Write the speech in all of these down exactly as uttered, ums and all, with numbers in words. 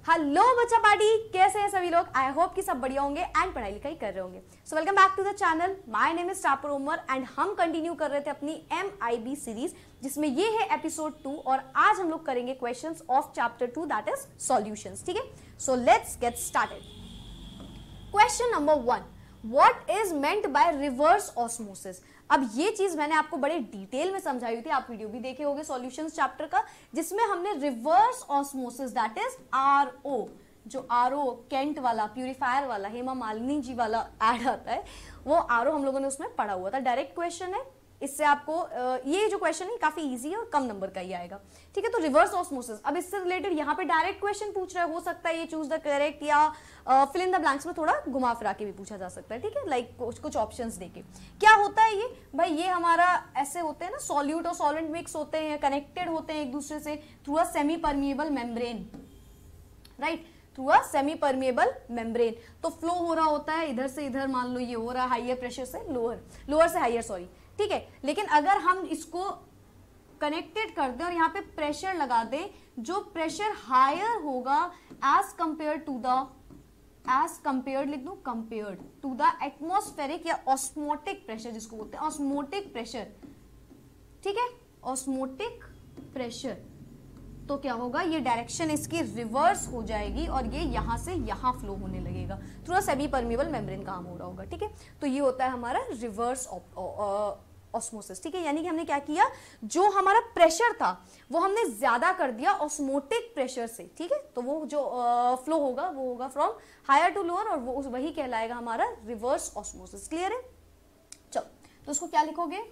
Hello बच्चा party, कैसे हैं सभी लोग। आई होप कि सब बढ़िया होंगे एंड पढ़ाई लिखाई कर रहे होंगे। So welcome back to the channel. My name is topper Umar and हम कंटिन्यू कर रहे थे अपनी एम आई बी सीरीज, जिसमें ये है एपिसोड टू और आज हम लोग करेंगे questions of chapter two, that is solutions. ठीक है, so let's get started. Question number one, what is meant by reverse osmosis. अब ये चीज मैंने आपको बड़े डिटेल में समझाई थी, आप वीडियो भी देखे होंगे सॉल्यूशंस चैप्टर का, जिसमें हमने reverse osmosis that is R O, जो आर ओ केंट वाला प्यूरिफायर वाला हेमा मालिनी जी वाला ऐड आता है, वो आर ओ हम लोगों ने उसमें पढ़ा हुआ था। डायरेक्ट क्वेश्चन है, इससे आपको ये जो क्वेश्चन है काफी इजी है और कम नंबर का ही आएगा। ठीक है, तो रिवर्स ऑस्मोसिस, अब इससे रिलेटेड यहाँ पे डायरेक्ट क्वेश्चन पूछ रहा है, हो सकता है ये चूज द करेक्ट या फिल इन द ब्लैंक्स में थोड़ा घुमा फिरा के भी पूछा जा सकता है। ठीक है, लाइक कुछ कुछ ऑप्शंस देके क्या होता है ये भाई, ये हमारा ऐसे होते हैं ना, सॉल्यूट और सॉल्वेंट मिक्स होते हैं, कनेक्टेड होते हैं एक दूसरे से through a semi permeable membrane, right, through a semi permeable membrane. तो फ्लो हो रहा होता है इधर से इधर, मान लो ये हो रहा है हाइयर प्रेशर से लोअर, लोअर से हाइयर, सॉरी। ठीक है, लेकिन अगर हम इसको कनेक्टेड कर दें और यहाँ पे प्रेशर लगा दें, जो प्रेशर हायर होगा as compare to the as compared लिख दूं, कंपेयर्ड टू द एटमॉस्फेरिक या ऑस्मोटिक प्रेशर, जिसको बोलते हैं ऑस्मोटिक प्रेशर। ठीक है, ऑस्मोटिक प्रेशर, तो क्या होगा, ये डायरेक्शन इसकी रिवर्स हो जाएगी और ये यहां से यहां फ्लो होने लगेगा, through a semi permeable membrane काम हो रहा होगा। ठीक है, तो ये होता है हमारा रिवर्स ऑस्मोसिस। ठीक है, यानी कि हमने क्या किया, जो हमारा प्रेशर था वो हमने ज्यादा कर दिया ऑस्मोटिक प्रेशर से। ठीक है, तो वो जो फ्लो uh, होगा वो होगा फ्रॉम हायर टू लोअर और वो वही कहलाएगा हमारा रिवर्स ऑस्मोसिस। क्लियर है, चलो तो इसको क्या लिखोगे,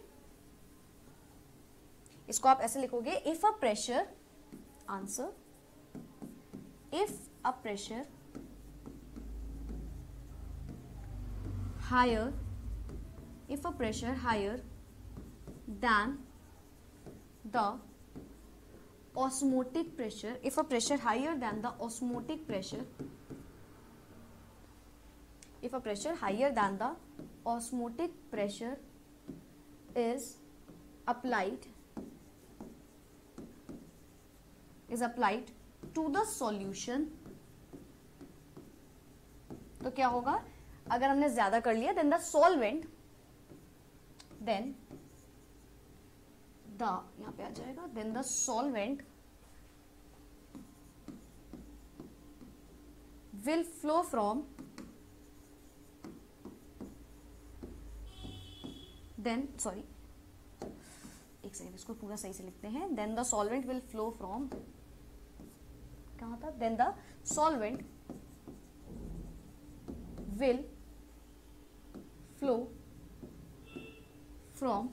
इसको आप ऐसे लिखोगे, if a pressure answer if a pressure higher if a pressure higher than the osmotic pressure if a pressure higher than the osmotic pressure if a pressure higher than the osmotic pressure is applied is applied to the solution, तो क्या होगा, अगर हमने ज्यादा कर लिया, then the solvent then the यहां पे आ जाएगा, then the solvent will flow from then sorry एक सेकेंड, इसको पूरा सही से लिखते हैं, then the solvent will flow from, कहाँ था, then the solvent will flow from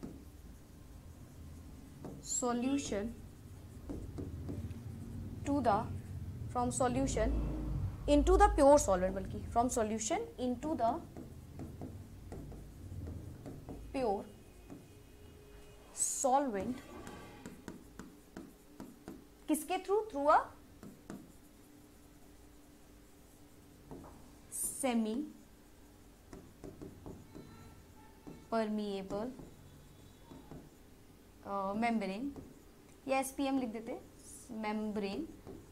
solution to the from solution into the pure solvent, बल्कि from solution into the pure solvent, किसके through, through a semi permeable membrane, या SPM लिख देते, membrane.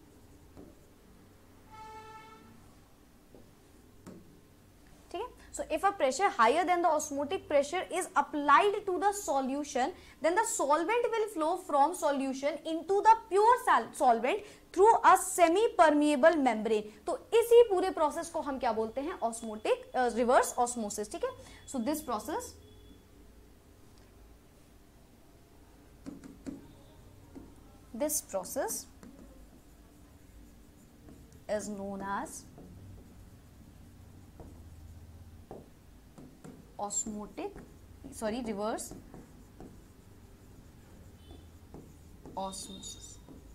ठीक है, so if a pressure higher than the osmotic pressure is applied to the solution, then the solvent will flow from solution into the pure solvent through a semi permeable membrane। तो इसी पूरे process को हम क्या बोलते हैं, osmotic reverse osmosis. ठीक है, so this process this process is known as osmotic sorry reverse osmosis।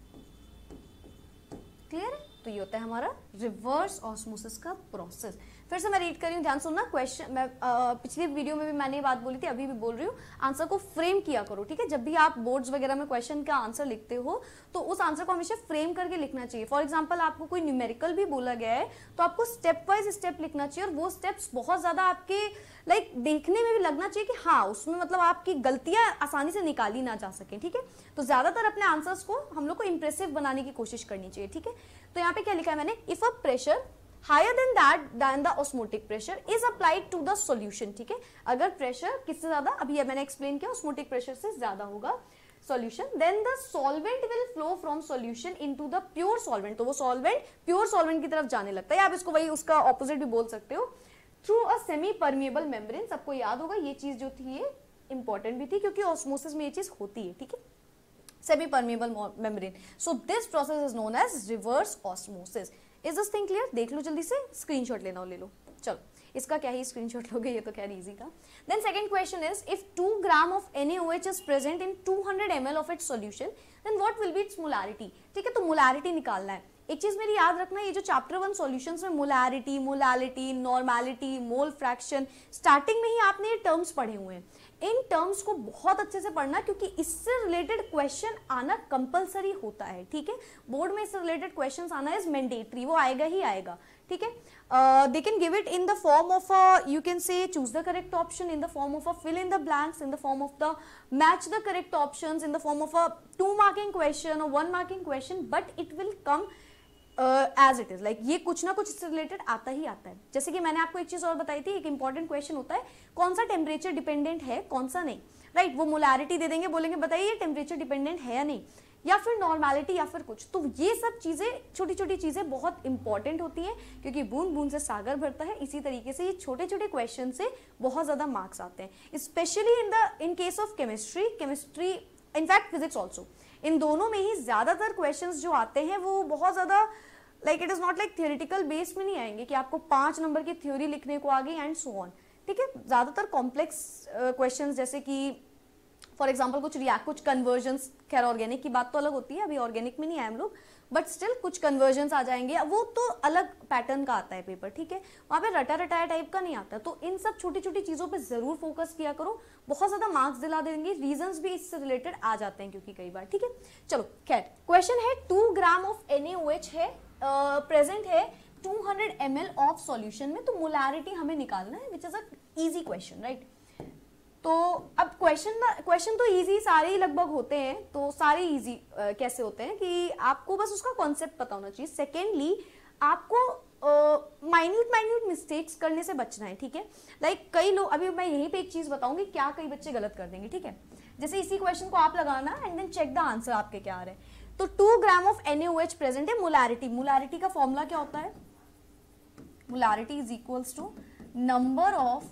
Clear है, तो ये होता है हमारा रिवर्स ऑस्मोसिस का प्रोसेस। फिर से मैं रीड कर रही हूँ, ध्यान सुनना। क्वेश्चन मैं आ, पिछली वीडियो में भी मैंने ये बात बोली थी, अभी भी बोल रही हूँ, आंसर को फ्रेम किया करो। ठीक है, जब भी आप बोर्ड्स वगैरह में क्वेश्चन का आंसर लिखते हो तो उस आंसर को हमेशा फ्रेम करके लिखना चाहिए। फॉर एग्जाम्पल आपको कोई न्यूमेरिकल भी बोला गया है तो आपको स्टेप वाइज स्टेप लिखना चाहिए, और वो स्टेप्स बहुत ज्यादा आपके लाइक like, देखने में भी लगना चाहिए कि हाँ उसमें मतलब आपकी गलतियां आसानी से निकाली ना जा सके। ठीक है, तो ज्यादातर अपने आंसर्स को हम लोग को इंप्रेसिव बनाने की कोशिश करनी चाहिए। ठीक है, तो यहाँ यहाँ पे क्या लिखा है मैंने, if a pressure higher than that than the osmotic pressure is applied to the solution, ठीक है, अगर प्रेशर किससे ज्यादा, अभी मैंने एक्सप्लेन किया, ऑस्मोटिक प्रेशर से ज्यादा होगा solution, then the solvent will flow from solution into the pure solvent, तो वो सॉल्वेंट प्योर सॉल्वेंट की तरफ जाने लगता है, आप इसको वही उसका ऑपोजिट भी बोल सकते हो, through a semi permeable membrane. सबको याद होगा ये चीज जो थी ये इंपॉर्टेंट भी थी क्योंकि ऑस्मोसिस में ये चीज होती है, ठीक है, semi permeable membrane. So this process is known as reverse osmosis. Is this thing clear? देख लो जल्दी से, स्क्रीनशॉट लेना हो ले लो। चलो इसका क्या ही स्क्रीनशॉट लोगे, ये तो खैर इजी था। Then second question is if two gram of N A O H is present in two hundred M L of its solution then what will be its molarity, ठीक है, तो मोलारिटी निकालना है। एक चीज मेरी याद रखना, ये जो चैप्टर वन सॉल्यूशंस में molarity, molality, normality, mole fraction, starting में ही आपने ये टर्म्स पढ़े हुए हैं, इन टर्म्स को बहुत अच्छे से पढ़ना क्योंकि इससे रिलेटेड क्वेश्चन आना कंपलसरी होता है, ठीक है, बोर्ड में इससे रिलेटेड क्वेश्चन आना इज मैंडेटरी, वो आएगा ही आएगा, ठीक है। They can give it in the form of you can say choose the correct option, in the form of a fill in the blanks, in the form of the match the correct options, in the form of a two marking question और one marking question, but it will come as it is, like ये कुछ ना कुछ इससे related आता ही आता है। जैसे कि मैंने आपको एक चीज और बताई थी, एक इंपॉर्टेंट क्वेश्चन होता है कौन सा टेम्परेचर डिपेंडेंट है कौन सा नहीं, राइट right? वो मोलारिटी दे देंगे, बोलेंगे बताइए ये टेम्परेचर डिपेंडेंट है या नहीं, या फिर नॉर्मेलिटी या फिर कुछ, तो ये सब चीजें छोटी छोटी चीजें बहुत इंपॉर्टेंट होती हैं क्योंकि बूंद बूंद से सागर भरता है। इसी तरीके से ये छोटे छोटे क्वेश्चन से बहुत ज्यादा मार्क्स आते हैं, specially in the in case of chemistry chemistry in fact physics also, इन दोनों में ही ज्यादातर क्वेश्चंस जो आते हैं वो बहुत ज्यादा like it is not like theoretical base में नहीं आएंगे कि आपको पांच नंबर की थ्योरी लिखने को आगे एंड सो ऑन, ठीक है, ज्यादातर कॉम्प्लेक्स क्वेश्चंस जैसे कि फॉर एग्जाम्पल कुछ रिएक्ट कुछ कन्वर्जन्स, खैर ऑर्गेनिक की बात तो अलग होती है, अभी ऑर्गेनिक में नहीं आए हम लोग, बट स्टिल कुछ कन्वर्जन्स आ जाएंगे, वो तो अलग पैटर्न का आता है पेपर, ठीक है, वहां पे रटा रटाया टाइप का नहीं आता। तो इन सब छोटी छोटी चीजों पे जरूर फोकस किया करो, बहुत ज्यादा मार्क्स दिला देंगे, रीजंस भी इससे रिलेटेड आ जाते हैं क्योंकि कई बार, ठीक है। चलो खैर क्वेश्चन है two gram of N A O H है प्रेजेंट uh, है two hundred M L of solution में, तो मोलारिटी हमें निकालना है, which is a easy question, right. तो अब क्वेश्चन क्वेश्चन तो इजी सारे ही लगभग होते हैं, तो सारे इजी uh, कैसे होते हैं कि आपको बस उसका कॉन्सेप्ट पता होना चाहिए। सेकेंडली आपको माइन्यूट माइन्यूट मिस्टेक्स करने से बचना है, ठीक है, लाइक like, कई लोग, अभी मैं यहीं पे एक चीज बताऊंगी क्या कई बच्चे गलत कर देंगे, ठीक है, जैसे इसी क्वेश्चन को आप लगाना and then check the answer आपके क्या आ रहे हैं। तो two gram of N A O H present है, मोलारिटी, मोलारिटी का फॉर्मूला क्या होता है, molarity is equals to number of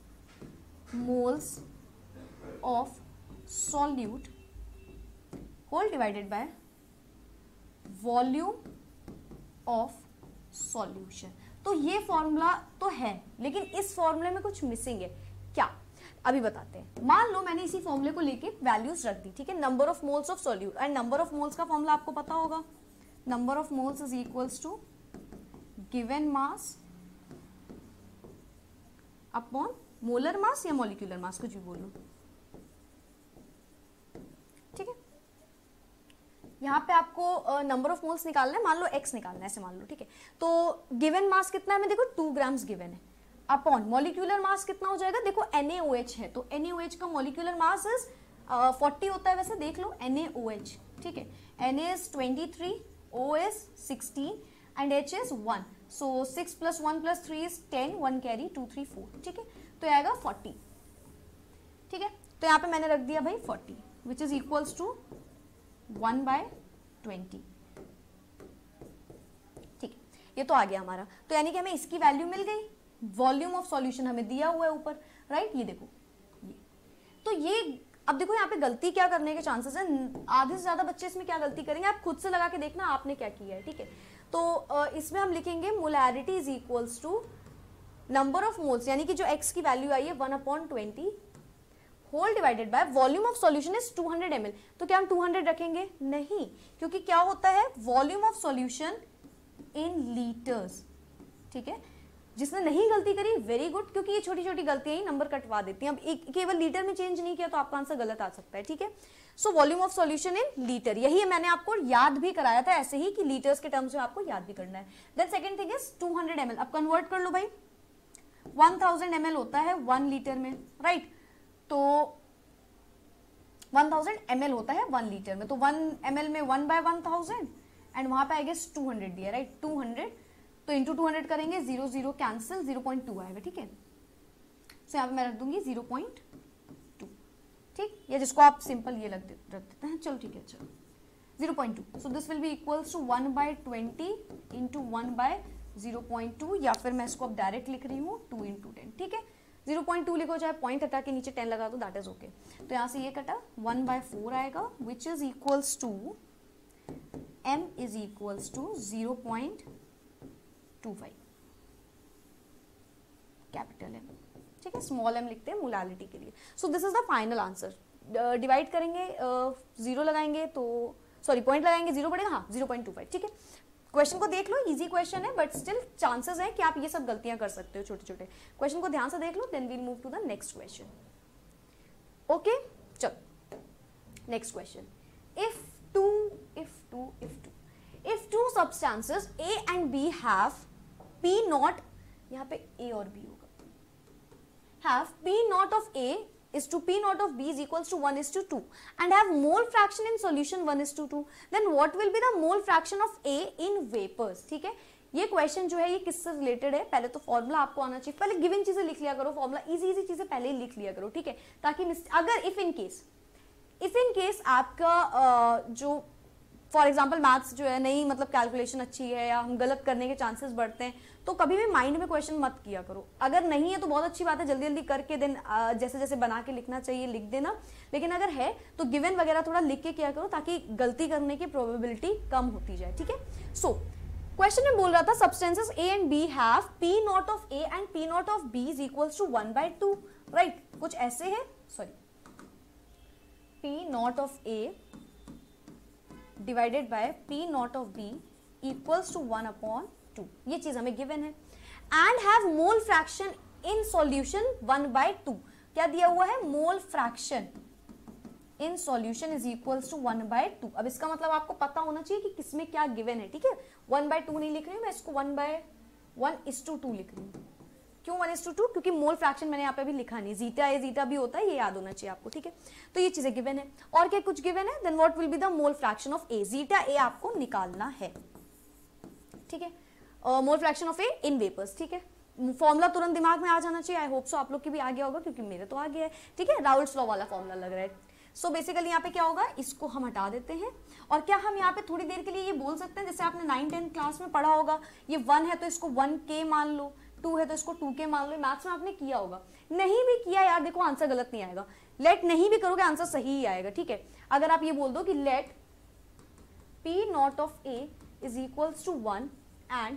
moles of solute whole divided by volume of solution. तो ये फॉर्मूला तो है लेकिन इस फॉर्मूले में कुछ मिसिंग है, क्या अभी बताते हैं। मान लो मैंने इसी फॉर्मूले को लेके वैल्यूज रख दी, ठीक है, number of moles of solute, and number of moles का फॉर्मूला आपको पता होगा, number of moles is equals to given mass upon molar mass या मॉलिक्यूलर मास, कुछ भी बोल लो, ठीक है। यहाँ पे आपको नंबर ऑफ मोल्स निकालना है, मान लो एक्स निकालना है ऐसे मान लो, ठीक है, तो गिवन मास कितना है, मैं देखो टू ग्राम्स गिवन है, अपॉन मॉलिक्यूलर मास कितना हो जाएगा, देखो एन ए ओ एच है तो एन ए ओ एच का मॉलिक्यूलर मास इज फोर्टी होता है, वैसे देख लो एन ए ओ एच, ठीक है, N A is twenty three, O is sixteen and H is one, so six plus one plus three is ten, one carry two three four, ठीक है, तो आएगा फोर्टी, ठीक है, तो यहाँ पे मैंने रख दिया भाई forty which is equals to one by twenty, ठीक है, ये तो आ गया हमारा। तो यानी कि हमें इसकी वैल्यू मिल गई, वॉल्यूम ऑफ सॉल्यूशन हमें दिया हुआ है ऊपर, राइट, ये देखो ये, तो ये अब देखो यहाँ पे गलती क्या करने के चांसेस है, आधे से ज्यादा बच्चे इसमें क्या गलती करेंगे, आप खुद से लगा के देखना आपने क्या किया है, ठीक है। तो इसमें हम लिखेंगे molarity is equals to number of moles, यानी कि जो एक्स की वैल्यू आई है one upon twenty whole divided by volume of solution is two hundred M L, तो क्या हम टू हंड्रेड रखेंगे, नहीं, क्योंकि क्या होता है volume of solution in litres, ठीक है। जिसने नहीं गलती करी वेरी गुड, क्योंकि ये छोटी छोटी गलतियां ही नंबर कटवा देती हैं। अब एक केवल लीटर में चेंज नहीं किया तो आपका आंसर गलत आ सकता है, ठीक है। So volume of solution in litre, यही मैंने आपको याद भी कराया था ऐसे ही कि लीटर्स के टर्म्स में आपको याद भी करना है। Then second thing is two hundred M L, अब कन्वर्ट कर लो भाई, वन थाउजेंड एम एल होता है वन लीटर में, राइट, तो वन थाउजेंड एम एल होता है वन लीटर में, तो वन एम एल में one by one thousand and वहां पे आई गेस टू हंड्रेड दिया, राइट, टू हंड्रेड, तो इंटू टू हंड्रेड करेंगे, zero zero cancel, zero point two आएगा, ठीक है। सो यहाँ पे मैं रख दूंगी जीरो पॉइंट टू, ठीक, या जिसको आप सिंपल ये रख देते हैं, चलो ठीक है, चलो zero point two, so this will be equals to one by twenty into one by zero point two, या फिर मैं इसको अब डायरेक्ट लिख रही हूँ टू इंटू टेन, ठीक है। जीरो पॉइंट टू लिखो, चाहे पॉइंट हटा के नीचे टेन लगा दो, दैट इज ओके। तो यहाँ से ये कटा, वन बाय फोर आएगा, which is equals to m is equals to zero point two five, capital M, ठीक है, स्मॉल m लिखते हैं मोलालिटी के लिए। So this is the final answer. Divide करेंगे, जीरो uh, लगाएंगे तो सॉरी पॉइंट लगाएंगे, जीरो पड़ेगा, हाँ जीरो पॉइंट टू फाइव, ठीक है। क्वेश्चन को देख लो, इजी क्वेश्चन है, बट स्टिल चांसेस है कि आप ये सब गलतियां कर सकते हो छोटे छोटे। क्वेश्चन को ध्यान से देख लो, then we'll move to the next question. Okay, चलो next question. If two if two if two if two substances A and B have P not, यहाँ पे ए और बी होगा, have P naught of A is to P naught of B is equals to one is to two and have mole fraction in solution one is to two, then what will be the mole fraction of A in vapors? ठीक है, ये question जो है ये किससे related है, पहले तो फॉर्मूला आपको आना चाहिए, पहले गिवन चीजें लिख लिया करो, फॉर्मूला इजी इजी चीजें पहले ही लिख लिया करो, ठीक है, ताकि अगर if in case if in case आपका uh, जो फॉर एग्जाम्पल मैथ्स जो है नहीं, मतलब कैलकुलेशन अच्छी है या हम गलत करने के चांसेस बढ़ते हैं, तो कभी भी माइंड में क्वेश्चन मत किया करो। अगर नहीं है तो बहुत अच्छी बात है, जल्दी जल्दी करके देन जैसे जैसे बना के लिखना चाहिए लिख देना, लेकिन अगर है तो गिवन वगैरह थोड़ा लिख के किया करो ताकि गलती करने की प्रोबेबिलिटी कम होती जाए, ठीक है। सो क्वेश्चन में बोल रहा था substances A and B have P not of A and P not of B is equals to one by two, right, कुछ ऐसे है, sorry P not of A divided by P not of B equals to one upon two, ये चीज हमें given है, and have mole fraction in solution one by two, क्या दिया हुआ है, mole fraction in solution is equals to one by two. अब इसका मतलब आपको पता होना चाहिए कि किसमें क्या गिवन है, ठीक है। वन बाय टू नहीं लिख रही हूँ मैं, इसको one by one is two two लिख रही हूँ। क्यों वन इज टू टू, क्योंकि मोल फ्रैक्शन मैंने यहाँ पे भी लिखा नहीं, जीटा ए जीटा भी होता है, ये याद होना चाहिए आपको, ठीक है। तो ये चीजें गिवन है, और क्या कुछ गिवन है, then what will be the mole fraction of A, zeta A आपको निकालना है, ठीक है, mole fraction of A in vapours, ठीक है। फॉर्मूला तुरंत दिमाग में आ जाना चाहिए, आई होप सो आप लोग की भी आ गया होगा, क्योंकि मेरे तो आ गया है, ठीक है, राउल्ट्स लॉ वाला फॉर्मूला लग रहा है। सो so बेसिकली यहाँ पे क्या होगा, इसको हम हटा देते हैं, और क्या हम यहाँ पे थोड़ी देर के लिए ये बोल सकते हैं, जैसे आपने नाइन टेंथ क्लास में पढ़ा होगा, ये वन है तो इसको वन के मान लो, टू है तो इसको टू के मान लो, मैथ्स में आपने किया होगा, नहीं भी किया यार देखो आंसर गलत नहीं आएगा, लेट नहीं भी करोगे आंसर सही ही आएगा, ठीक है। अगर आप ये बोल दो कि let P not of A is equals to one and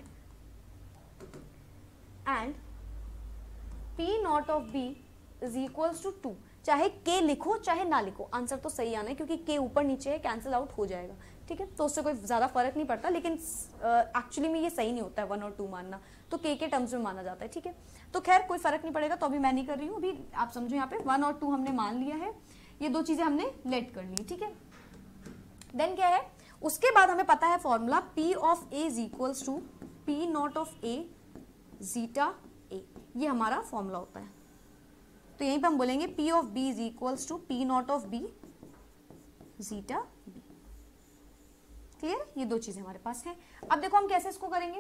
and P not of B is equals to two, चाहे के लिखो चाहे ना लिखो, आंसर तो सही आना है, क्योंकि के ऊपर नीचे है, कैंसिल आउट हो जाएगा, ठीक है, तो उससे कोई ज्यादा फर्क नहीं पड़ता, लेकिन एक्चुअली uh, में ये सही नहीं होता है वन और टू मानना, तो के के टर्म्स में माना जाता है, ठीक है। तो खैर कोई फर्क नहीं पड़ेगा, तो अभी मैं नहीं कर रही हूँ, अभी आप समझो यहाँ पे वन और टू हमने मान लिया है, ये दो चीजें हमने लेट कर ली, ठीक है। देन क्या है, उसके बाद हमें पता है formula P of A is equals to P not of A zeta A, ये हमारा फॉर्मूला होता है। तो यहीं पे हम बोलेंगे P of B is equals to P not of B zeta B, clear, ये दो चीजें हमारे पास हैं। अब देखो हम कैसे इसको करेंगे,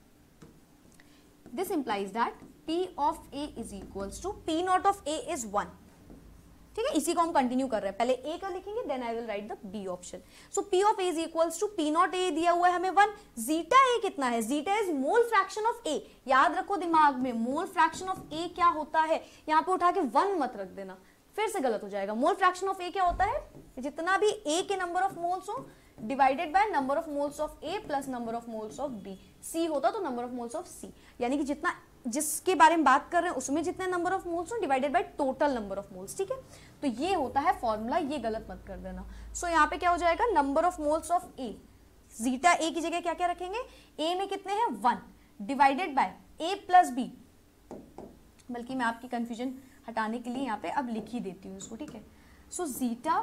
this implies that P of A is equals to P not of A is one, ठीक है, इसी को हम कंटिन्यू कर रहे हैं, पहले ए का लिखेंगे then I will write the B option. So P of A is equals to P not A दिया हुआ है हमें वन, जीटा ए कितना है, zeta is mole fraction of A, याद रखो दिमाग में मोल फ्रैक्शन ऑफ ए क्या होता है, यहाँ पे उठा के वन मत रख देना, फिर से गलत हो जाएगा। मोल फ्रैक्शन ऑफ ए क्या होता है, जितना भी ए के नंबर ऑफ मोल्स हो divided by number of moles of A plus number of moles of B, C होता तो number of moles of C, यानी कि जितना जिसके बारे में बात कर रहे हैं उसमें जितने नंबर ऑफ मोल्स हो divided by total number of moles, ठीक है। तो ये होता है फॉर्मूला, ये गलत मत कर देना। सो so, यहाँ पे क्या हो जाएगा, number of moles of A, zeta A की जगह क्या क्या रखेंगे, ए में कितने हैं one, divided by A plus B, बल्कि मैं आपकी कंफ्यूजन हटाने के लिए यहाँ पे अब लिख ही देती हूँ इसको, ठीक है। So zeta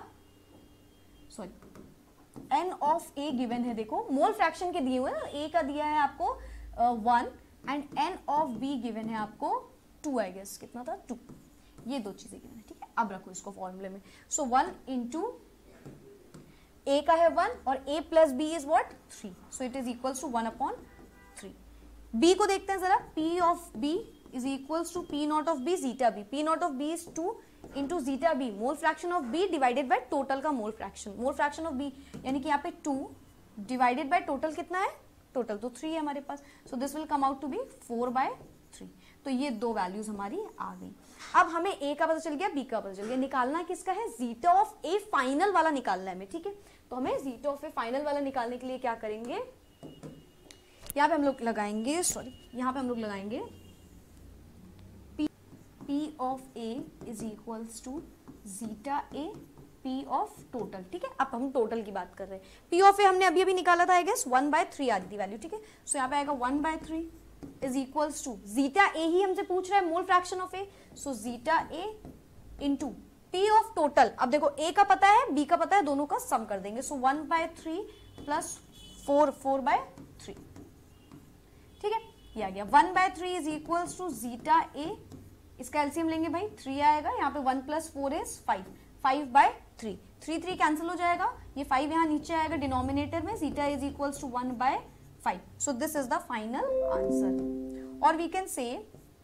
sorry N of A given है, देखो मोल फ्रैक्शन के दिए हुए हैं, ए का दिया है आपको one and N of B given है आपको टू, आई गेस कितना था टू, ये दो चीजें गिवन है, ठीक है। अब रखो इसको फॉर्मूले में, सो वन इंटू ए का है वन और A plus B is what three, so it is equals to one upon three. B को देखते हैं जरा, P of B is equals to P not of B zeta B, P not of B is two into zeta B, mole fraction of B divided by total का mole fraction, mole fraction of B यानी कि यहाँ पे two divided by total कितना है, total तो three है हमारे पास, so this will come out to be four by three. तो ये दो वैल्यूज हमारी आ गई। अब हमें ए का पता चल गया, बी का पता चल गया, निकालना किसका है, जीटा ऑफ ए फाइनल वाला निकालना है हमें, ठीक है। तो हमें जीटा ऑफ ए फाइनल वाला निकालने के लिए क्या करेंगे, यहाँ पे हम लोग लगाएंगे, सॉरी यहाँ पे हम लोग लगाएंगे P, P of A is equals to zeta A P of total, ठीक है। अब हम टोटल की बात कर रहे हैं, P ऑफ A हमने अभी अभी निकाला था I guess one by three आ रही थी वैल्यू, ठीक है। सो यहाँ पे आएगा one by three is equals to zeta A ही हमसे पूछ रहा है mole fraction of A, so zeta A into P of total. अब देखो A का पता है, B का पता है, दोनों का सम कर देंगे, so one by three plus four, four by three, ठीक है। ये आ गया one by three is equals to zeta A, इसका एलसीएम लेंगे भाई, थ्री आएगा, यहाँ पे one plus four is five, five by three, three three cancel हो जाएगा, ये फाइव यहाँ नीचे आएगा डिनोमिनेटर में, zeta is equals to one by five, so this is the final answer. और वी कैन से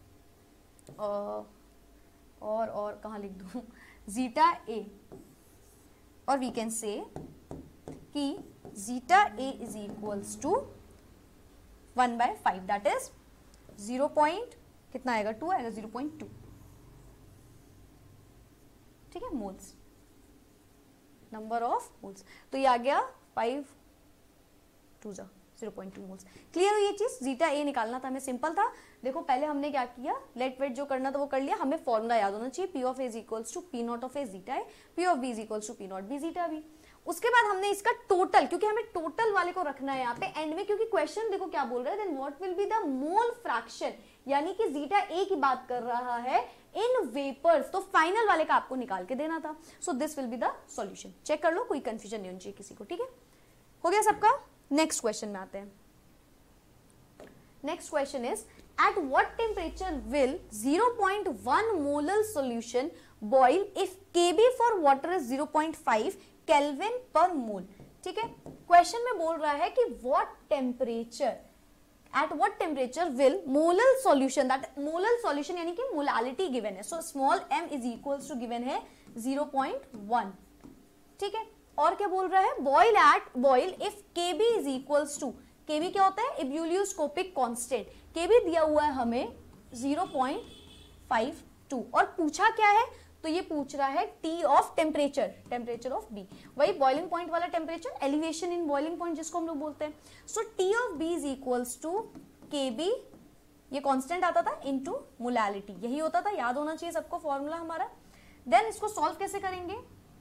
और और कहाँ लिख दूं, जीटा ए, और वी कैन से कि zeta A is equals to one by five, that is zero point कितना आएगा, टू आएगा, जीरो पॉइंट टू, ठीक है, मोल्स, नंबर ऑफ मोल्स। तो ये आ गया फाइव टू जा zero point two moles. Clear हुई ये चीज, जीटा ए निकालना था हमें, सिंपल था। देखो पहले हमने क्या किया, लेट वेट जो करना था वो कर लिया, हमें फॉर्मूला याद होना चाहिए, P of A is equals to P not of A zeta A, P of B is equals to P naught B zeta B. उसके बाद हमने इसका टोटल, क्योंकि हमें टोटल वाले को रखना है यहाँ पे एंड में, क्योंकि क्वेश्चन देखो क्या बोल रहा है, then what will be the mole fraction, यानी कि जीटा ए की बात कर रहा है इन वेपर्स, तो फाइनल वाले का आपको निकाल के देना था। So this will be the solution, check कर लो, कोई कंफ्यूजन नहीं होनी चाहिए किसी को, ठीक है। हो गया सबका। नेक्स्ट क्वेश्चन में आते हैं। Next question is at what temperature will zero point one molar solution boil if Kb for water is zero point five Kelvin per mole, ठीक है। क्वेश्चन में बोल रहा है कि what temperature, at what temperature will molar solution, that molar solution यानी कि molality given है, so small m is equals to given है zero point one, ठीक है। और क्या बोल रहा है, boil at boil if Kb is equals to, Kb क्या होता है, एब्यूलियोस्कोपिक कांस्टेंट, Kb दिया हुआ है हमें zero point five two, और पूछा क्या है, तो ये पूछ रहा है T of temperature, temperature of B, वही बॉइलिंग पॉइंट वाला temperature, elevation in boiling point जिसको हम लोग बोलते हैं। So T of B is equals to Kb, ये कांस्टेंट आता था, इनटू मोलालिटी, यही होता था, याद होना चाहिए सबको फॉर्मूला हमारा। देन इसको सॉल्व कैसे करेंगे,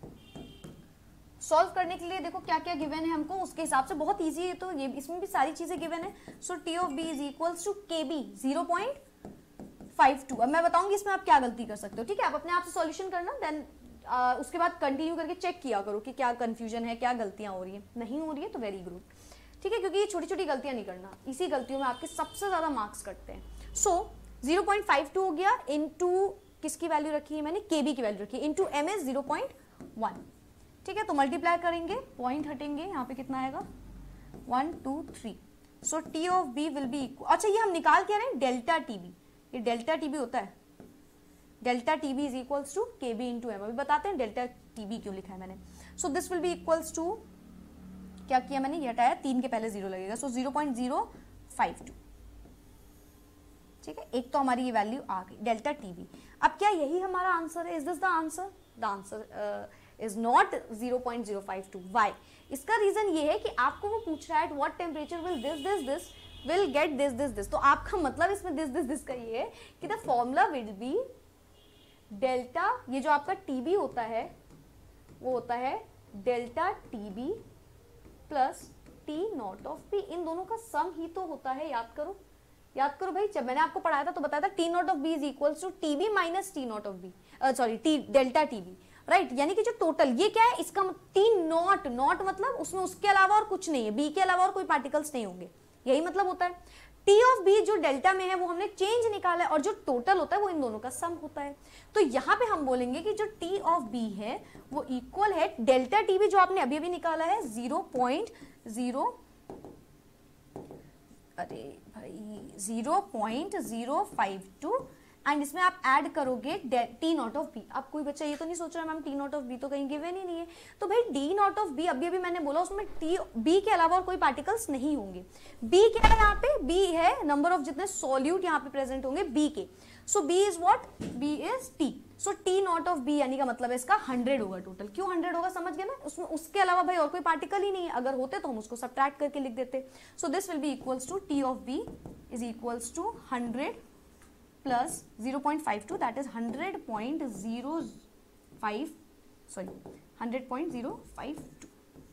सॉल्व करने के लिए देखो क्या क्या गिवन है हमको, उसके हिसाब से बहुत इजी है, तो ये इसमें भी सारी चीजें गिवन है। So T of B is equals to K B zero point five two. अब मैं बताऊंगी इसमें आप क्या गलती कर सकते हो, ठीक है। आप अपने आप से सॉल्यूशन करना, देन उसके बाद कंटिन्यू करके चेक किया करो कि क्या कंफ्यूजन है, क्या गलतियां हो रही है, नहीं हो रही है तो वेरी गुड, ठीक है, क्योंकि ये छोटी छोटी गलतियां नहीं करना, इसी गलतियों में आपके सबसे ज्यादा मार्क्स कटते हैं। So zero point five two हो गया, इनटू किसकी वैल्यू रखी है मैंने, के बी की वैल्यू रखी है, into M S zero point one, ठीक है। तो मल्टीप्लाई करेंगे, पॉइंट हटेंगे, यहाँ पे कितना आएगा, one two three. So T of B will be equal, अच्छा ये हम निकाल के आ रहे हैं डेल्टा टीबी, ये डेल्टा टीबी होता है, delta Tb is equals to K B into M, अभी बताते हैं डेल्टा टीबी क्यों लिखा है मैंने। So this will be equals to, क्या किया मैंने, ये हटाया, तीन के पहले जीरो लगेगा, so zero point zero five two, ठीक है। एक तो हमारी ये वैल्यू आ गई डेल्टा टीबी। अब क्या यही हमारा आंसर है, is this the answer, the answer is not zero point zero five two. Why? इसका रीजन ये है कि आपको वो पूछ रहा है at what temperature will this this this will get this this this, तो आपका मतलब इसमें this this this का ये है कि the formula will be delta, ये जो आपका Tb होता है वो होता है delta Tb plus T naught of P, इन दोनों का सम ही तो होता है, याद करो याद करो भाई, जब मैंने आपको पढ़ाया था तो बताया था T naught of B is equals to Tb minus T naught of B, sorry T delta Tb, right right, यानी कि जो टोटल ये क्या है, इसका टी नॉट, नॉट मतलब उसमें उसके अलावा और कुछ नहीं है, बी के अलावा और कोई पार्टिकल्स नहीं होंगे, यही मतलब होता है। टी ऑफ बी जो डेल्टा में है वो हमने चेंज निकाला है और जो टोटल होता है वो इन दोनों का सम होता है। तो यहाँ पे हम बोलेंगे कि जो टी ऑफ बी है वो इक्वल है डेल्टा टी बी जो आपने अभी अभी निकाला है जीरो पॉइंट जीरो अरे भाई zero point zero five two and इसमें आप ऐड करोगे टी नॉट ऑफ बी। अब कोई बच्चा ये तो नहीं सोच रहा ma'am T naught of B तो कहीं गिवन ही नहीं है, तो भाई डी नॉट ऑफ बी अभी अभी मैंने बोला उसमें टी बी के अलावा और कोई पार्टिकल्स नहीं होंगे। बी क्या है यहाँ पे, बी है नंबर ऑफ जितने सॉल्यूट यहाँ पे प्रेजेंट होंगे बी के। So B is what, B is T. So T naught of B यानी का मतलब है इसका हंड्रेड होगा टोटल। क्यों हंड्रेड होगा समझ गए ना, उसमें उसके अलावा भाई और कोई पार्टिकल ही नहीं है, अगर होते तो हम उसको सब्ट्रैक्ट करके लिख देते। So this will be equals to T of B is equals to hundred plus zero point five two, that is one hundred point zero five, sorry one hundred point zero five two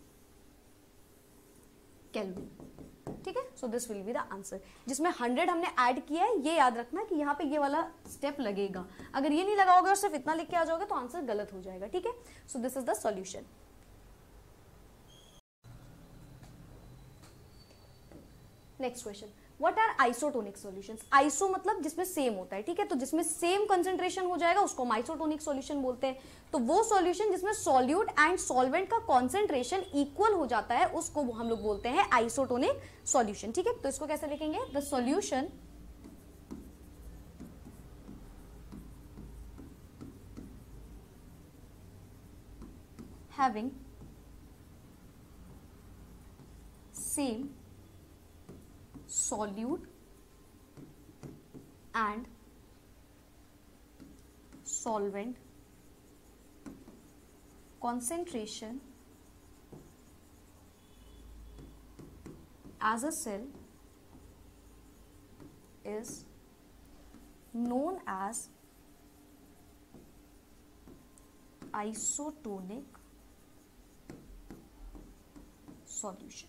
Kelvin, ठीक है। So this will be the answer, जिसमें hundred हमने add किया है। ये याद रखना कि यहाँ पे ये वाला स्टेप लगेगा, अगर ये नहीं लगाओगे और सिर्फ इतना लिख के आ जाओगे तो आंसर गलत हो जाएगा, ठीक है। So this is the solution. Next question, what are isotonic solutions. Iso मतलब जिसमें सेम होता है, ठीक है, तो जिसमें सेम कंसेंट्रेशन हो जाएगा उसको हम आइसोटोनिक सॉल्यूशन बोलते हैं। तो वो सॉल्यूशन जिसमें सॉल्यूट एंड सॉल्वेंट का कंसेंट्रेशन इक्वल हो जाता है उसको हम लोग बोलते हैं आइसोटोनिक सॉल्यूशन, ठीक है। तो इसको कैसे लिखेंगे, the solution having same solute and solvent concentration as a cell is known as isotonic solution,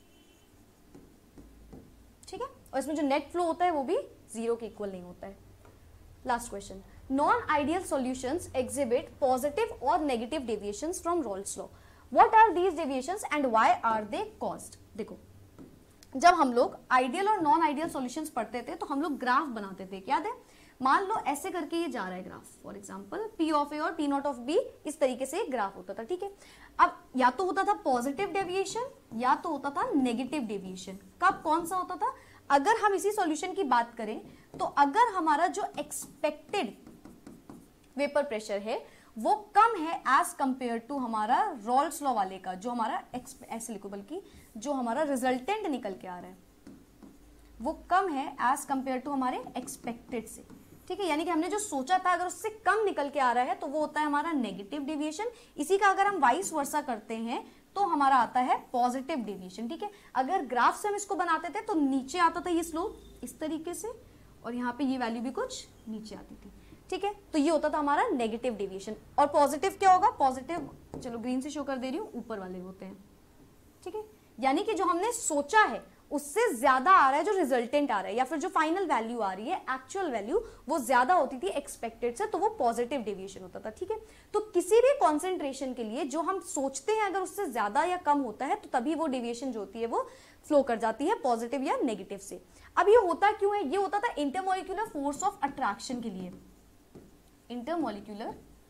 ठीक है। और इसमें जो नेट फ्लो होता है वो भी जीरो के इक्वल नहीं होता है। Last question, non ideal solutions exhibit positive और negative deviations from Raoult's law. What are these deviations and why are they caused. देखो, जब हम लोग आइडियल और नॉन आइडियल सॉल्यूशंस पढ़ते थे तो हम लोग ग्राफ बनाते थे, याद है। मान लो ऐसे करके ये जा रहा है graph, for example P of A और पी नॉट ऑफ बी, इस तरीके से ग्राफ होता था, ठीक है। अब या तो होता था पॉजिटिव डेविएशन या तो होता था नेगेटिव डेविएशन। कब कौन सा होता था, अगर हम इसी सॉल्यूशन की बात करें तो अगर हमारा जो एक्सपेक्टेड वेपर प्रेशर है वो कम है एज कंपेयर टू हमारा रॉल्स लॉ वाले का, जो हमारा ऐसे लिखो बल्कि जो हमारा रिजल्टेंट निकल के आ रहा है वो कम है एज कंपेयर टू हमारे एक्सपेक्टेड से, ठीक है। यानी कि हमने जो सोचा था अगर उससे कम निकल के आ रहा है तो वो होता है हमारा नेगेटिव डेविएशन। इसी का अगर हम वाइस वर्सा करते हैं तो हमारा आता है पॉजिटिव डेविएशन, ठीक है। अगर ग्राफ से हम इसको बनाते थे तो नीचे आता था ये स्लोप इस तरीके से और यहाँ पे ये वैल्यू भी कुछ नीचे आती थी, ठीक है। तो ये होता था हमारा नेगेटिव डेविएशन। और पॉजिटिव क्या होगा, पॉजिटिव चलो ग्रीन से शो कर दे रही हूँ, ऊपर वाले होते हैं, ठीक है। यानी कि जो हमने सोचा है उससे ज्यादा आ रहा है जो रिजल्टेंट आ रहा है, या फिर जो फाइनल वैल्यू आ रही है एक्चुअल वैल्यू वो ज्यादा होती थी एक्सपेक्टेड से, तो वो पॉजिटिव डेविएशन होता था, ठीक है। तो किसी भी कॉन्सेंट्रेशन के लिए जो हम सोचते हैं अगर उससे ज्यादा या कम होता है तो तभी वो डेविएशन जो होती है वो फ्लो कर जाती है पॉजिटिव या नेगेटिव से। अब ये होता क्यों है, ये होता था इंटरमोलिक्यूलर फोर्स ऑफ अट्रैक्शन के लिए, इंटरमोलिक्यूलर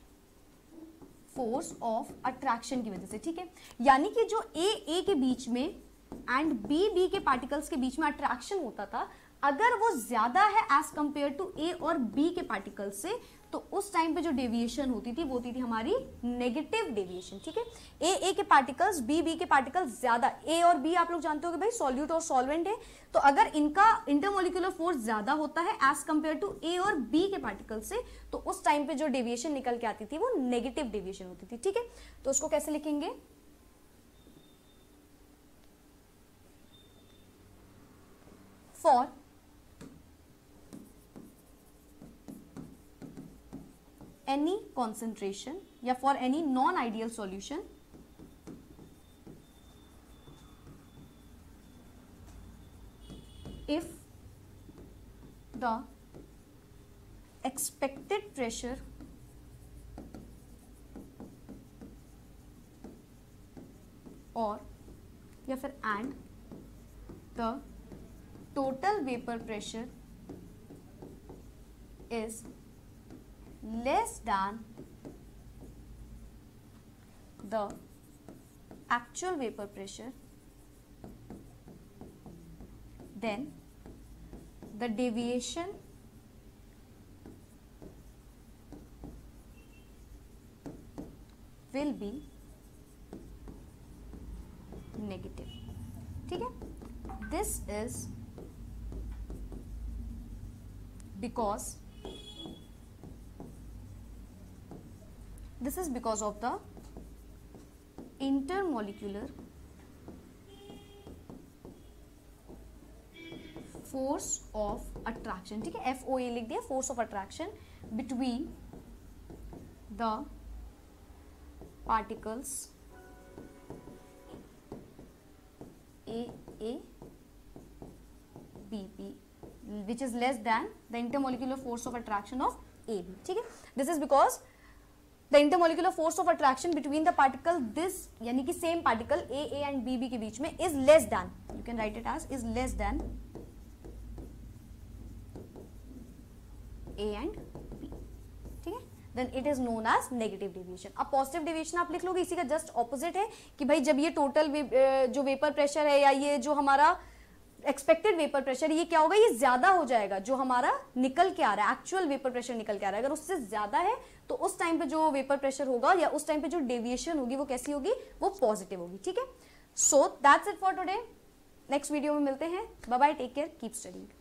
फोर्स ऑफ अट्रैक्शन की वजह से, ठीक है। यानी कि जो ए ए के बीच में एंड बी बी के पार्टिकल्स के बीच में अट्रैक्शन होता था, अगर वो ज्यादा है एज कंपेयर टू ए और बी के पार्टिकल्स से, तो उस टाइम पे जो डेविएशन होती थी वो होती थी हमारी नेगेटिव डेविएशन, ठीक है। ए ए के पार्टिकल्स बी बी के पार्टिकल्स ज्यादा, ए और बी आप लोग जानते हो कि भाई सॉल्यूट और सॉल्वेंट है, तो अगर इनका इंटरमोलिक्यूलर फोर्स ज्यादा होता है एज कंपेयर टू ए और बी के पार्टिकल्स से, तो उस टाइम पे जो डेविएशन निकल के आती थी वो नेगेटिव डेविएशन होती थी, ठीक है। तो उसको कैसे लिखेंगे, फॉर any concentration या for any non-ideal solution if the expected pressure or या फिर and the total vapor pressure is less than the actual vapor pressure, then the deviation will be negative. ठीक है, this is because this is because of the intermolecular force of attraction. ठीक है, F O ए लिख दिया, force of attraction between the particles A A B B which is less than the intermolecular force of attraction of A B. ठीक है, this is because the intermolecular force of attraction between the particle this यानी कि same particle A A and B B के बीच में is less than, you can write it as is less than A and B. ठीक है, then it is known as negative deviation. अब positive deviation आप लिख लोगे, इसी का just opposite है कि भाई जब ये total जो vapor pressure है या ये जो हमारा एक्सपेक्टेड वेपर प्रेशर ये क्या होगा, ये ज्यादा हो जाएगा जो हमारा निकल के आ रहा है, एक्चुअल वेपर प्रेशर निकल के आ रहा है। अगर उससे ज्यादा है तो उस टाइम पे जो वेपर प्रेशर होगा या उस टाइम पे जो डेविएशन होगी वो कैसी होगी, वो पॉजिटिव होगी। ठीक है, so that's it for today, next video में मिलते हैं, bye bye, take care, keep studying.